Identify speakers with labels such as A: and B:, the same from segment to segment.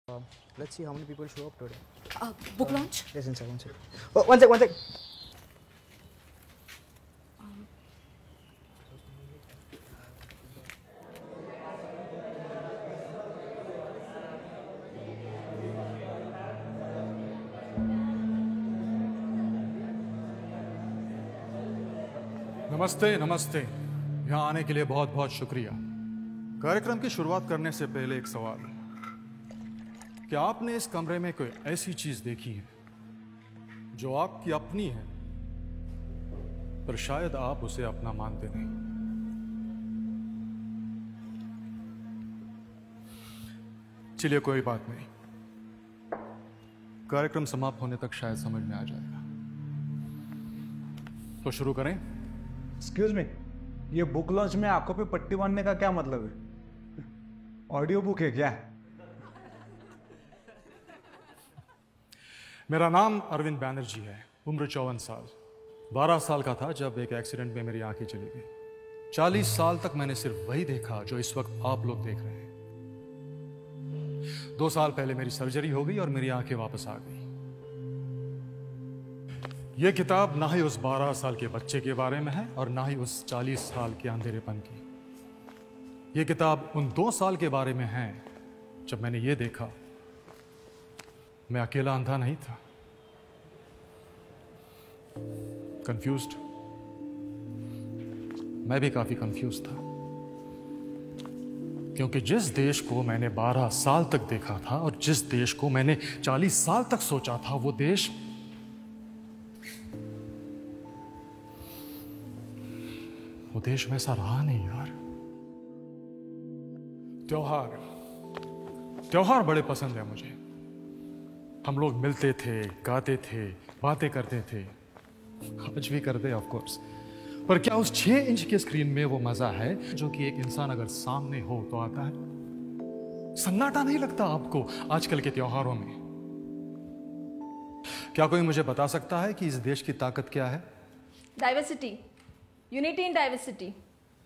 A: Let's see how many people show up today.
B: Book launch?
A: Yes, one sec. Oh, one sec.
C: नमस्ते नमस्ते। यहाँ आने के लिए बहुत बहुत शुक्रिया। कार्यक्रम की शुरुआत करने से पहले एक सवाल, क्या आपने इस कमरे में कोई ऐसी चीज देखी है जो आपकी अपनी है पर शायद आप उसे अपना मानते नहीं? चलिए कोई बात नहीं, कार्यक्रम समाप्त होने तक शायद समझ में आ जाएगा। तो शुरू करें।
D: एक्सक्यूज मी, ये बुक लॉन्च में आंखों पे पट्टी बांधने का क्या मतलब है? ऑडियो बुक है क्या?
C: मेरा नाम अरविंद बैनर्जी है, उम्र 54 साल। 12 साल का था जब एक एक्सीडेंट में मेरी आंखें चली गई। 40 साल तक मैंने सिर्फ वही देखा जो इस वक्त आप लोग देख रहे हैं। 2 साल पहले मेरी सर्जरी हो गई और मेरी आंखें वापस आ गई। यह किताब ना ही उस 12 साल के बच्चे के बारे में है और ना ही उस 40 साल के अंधेरेपन की। यह किताब उन 2 साल के बारे में है जब मैंने ये देखा मैं अकेला अंधा नहीं था। कंफ्यूज्ड, मैं भी काफी कंफ्यूज था, क्योंकि जिस देश को मैंने 12 साल तक देखा था और जिस देश को मैंने 40 साल तक सोचा था, वो देश वैसा रहा नहीं यार। त्योहार बड़े पसंद है मुझे। हम लोग मिलते थे, गाते थे, बातें करते थे, आज भी करते ऑफ कोर्स। पर क्या उस 6 इंच के स्क्रीन में वो मजा है जो कि एक इंसान अगर सामने हो तो आता है? सन्नाटा नहीं लगता आपको आजकल के त्योहारों में? क्या कोई मुझे बता सकता है कि इस देश की ताकत क्या है?
B: Diversity, unity in diversity.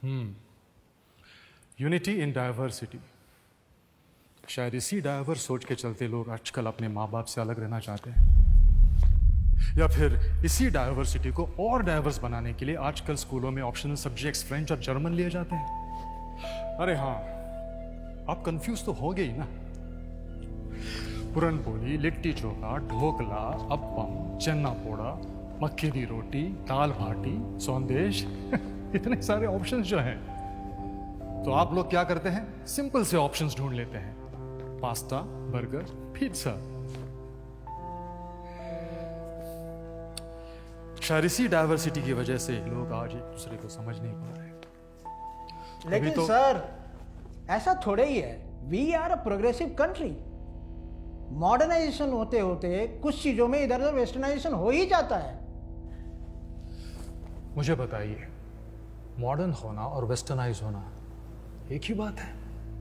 C: Unity in diversity. शायद इसी डाइवर्स सोच के चलते लोग आजकल अपने माँ बाप से अलग रहना चाहते हैं, या फिर इसी डाइवर्सिटी को और डाइवर्स बनाने के लिए आजकल स्कूलों में ऑप्शनल सब्जेक्ट्स फ्रेंच और जर्मन लिए जाते हैं। अरे हाँ, आप कंफ्यूज तो हो गई ना। पुरनपोली, लिट्टी चोखा, ढोकला, अप्पम, चन्ना पोड़ा, मक्के दी रोटी, दाल भाटी, सौंदेश इतने सारे ऑप्शंस जो हैं, तो आप लोग क्या करते हैं? सिंपल से ऑप्शंस ढूंढ लेते हैं, पास्ता, बर्गर, पिज्जा। शायद इसी डाइवर्सिटी की वजह से लोग आज एक दूसरे को समझ नहीं पा रहे।
E: लेकिन तो सर, ऐसा थोड़े ही है। We are a progressive country. Modernisation होते होते कुछ चीजों में इधर उधर वेस्टर्नाइजेशन हो ही जाता है।
C: मुझे बताइए, मॉडर्न होना और वेस्टर्नाइज होना एक ही बात है?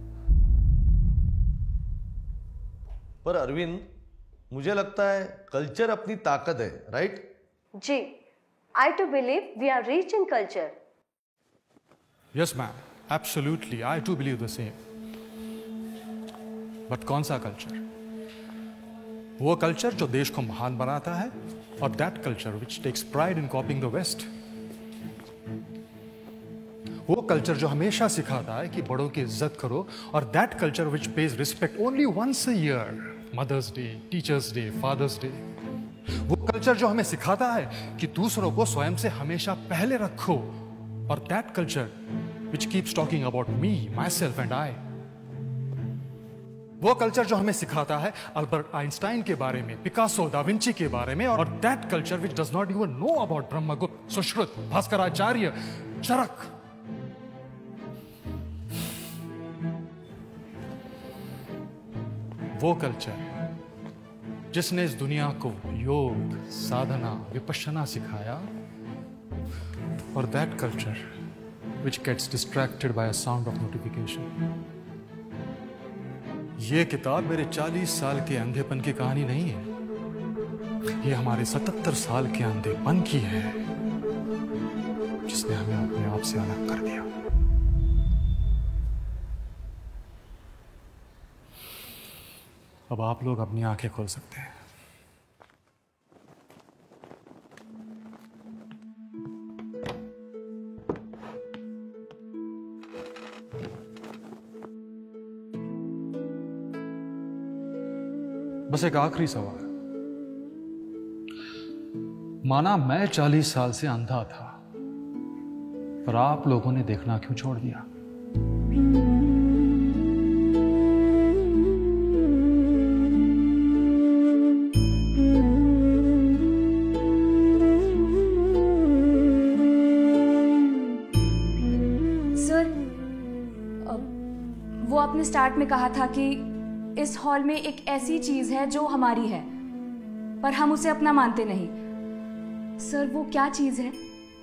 F: पर अरविंद, मुझे लगता है कल्चर अपनी ताकत है, राइट?
G: जी, I too believe we are rich in culture.
C: Yes ma'am, absolutely, I too believe the same. But कौन सा कल्चर? वो कल्चर जो देश को महान बनाता है, और that culture which takes pride in copying the West. वो कल्चर जो हमेशा सिखाता है कि बड़ों की इज्जत करो, और that culture which pays respect only once a year, mother's day, teacher's day, father's day. वो कल्चर जो हमें सिखाता है कि दूसरों को स्वयं से हमेशा पहले रखो, और that culture which keeps talking about me, myself and I. वो कल्चर जो हमें सिखाता है अल्बर्ट आइंस्टाइन के बारे में, पिकासो, दा विंची के बारे में, और that culture which does not even know about Brahmagupta, Sushruta, Bhaskaracharya, Charaka. वो कल्चर जिसने इस दुनिया को योग, साधना, विपश्यना सिखाया, और that culture which gets distracted by a sound of notification. ये किताब मेरे 40 साल के अंधेपन की कहानी नहीं है, ये हमारे 77 साल के अंधेपन की है, जिसने हमें अपने आप से अलग कर दिया। अब आप लोग अपनी आंखें खोल सकते हैं। बस एक आखिरी सवाल। माना मैं 40 साल से अंधा था, पर आप लोगों ने देखना क्यों छोड़ दिया?
B: सर, वो आपने स्टार्ट में कहा था कि इस हॉल में एक ऐसी चीज है जो हमारी है, पर हम उसे अपना मानते नहीं। सर, वो क्या चीज है?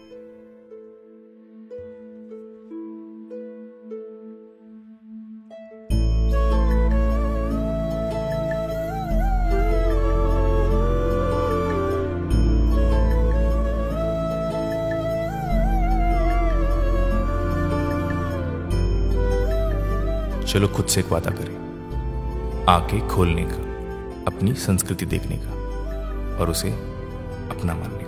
H: चलो खुद से एक वादा करें, आंखें खोलने का, अपनी संस्कृति देखने का और उसे अपना मानने का।